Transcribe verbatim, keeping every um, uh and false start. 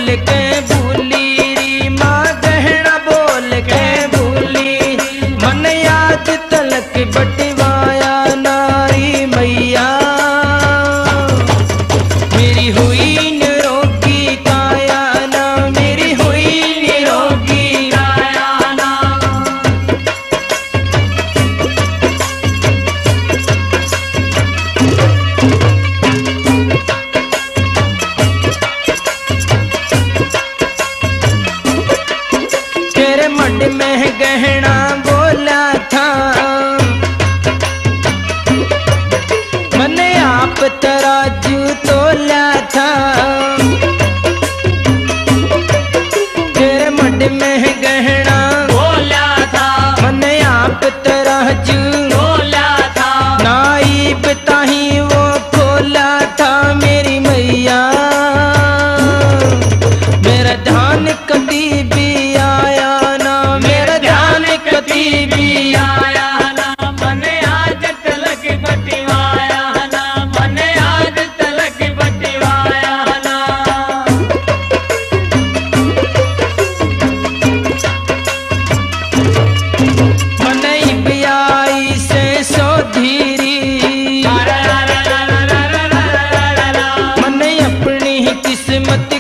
बोल के भूली री माँ गहना बोल के भूली मन याद तलक बटवाया नारी मैया मेरी हुई निरोगी काया ना मेरी हुई निरोगी काया ना। तेरे मड में गहना बोला था मैंने आप तराजू तोला था तेरे मड में गहना बोला था मैंने आप तराजू तोला था नाइब ताही वो खोला था मेरी मैया मेरा ध्यान कभी भी आया ना मेरा ध्यान कभी भी आया ना मन आज तलक बटवाया ना मन आज तलक बटवाया ना। मनई ब्याई से सौधीरी मन अपनी किस्मत